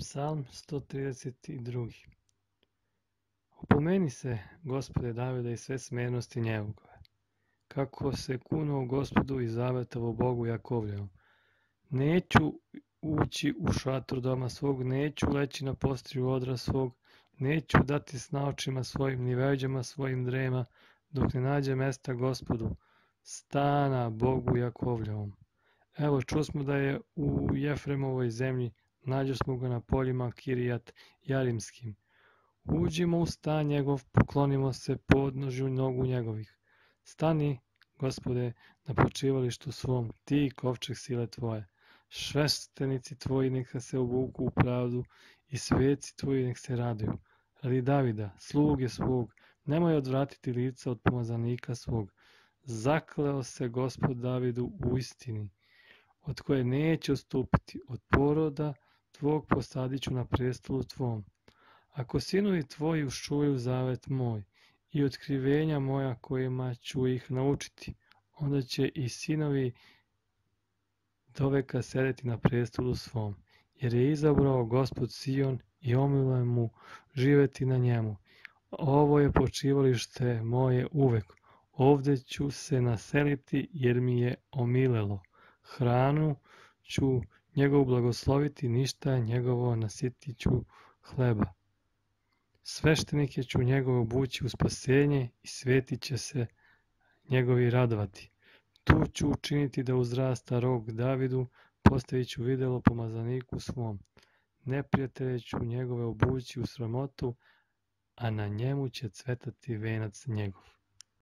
Psalm 132. Opomeni se, Gospode Davida, i sve smernosti njegove. Kako se kunuo Gospodu i zavetovo Bogu Jakovljevom. Neću ući u šator doma svog, neću leći na postriju odra svog, neću dati s naočima svojim ni veđama svojim drema, dok ne nađe mesta Gospodu, stana Bogu Jakovljevom. Evo, čusmo da je u Jefremovoj zemlji, nađosmo ga na poljima Kirijat Jarimskim. Uđimo u stan njegov, poklonimo se podnožju nogu njegovih. Stani, Gospode, na počivalištu svom, ti kovčeg sile tvoje. Sveštenici tvoji neka se obuku u pravdu i sveci tvoji nek se raduju. Radi Davida, sluge svog, nemoj odvratiti lica od pomazanika svog. Zakleo se Gospod Davidu u istini, od koje neće odstupiti, od poroda tvog posadit ću na prestolu tvom. Ako sinovi tvoji uščuvaju zavet moj i otkrivenja moja kojima ću ih naučiti, onda će i sinovi doveka sedeti na prestolu svom, jer je izabrao Gospod Sion i omiluje mu živeti na njemu. Ovo je počivalište moje uvek, ovde ću se naseliti jer mi je omilelo. Hranu ću njegovu blagosloviti, ništa njegovo nasitit ću hleba. Sveštenike ću njegove obući u spasenje i svetit će se njegovi radovati. Tu ću učiniti da uzrasta rog Davidu, postavit ću videlo pomazaniku svom. Neprijatelje ću njegove obući u sramotu, a na njemu će cvetati venac njegov.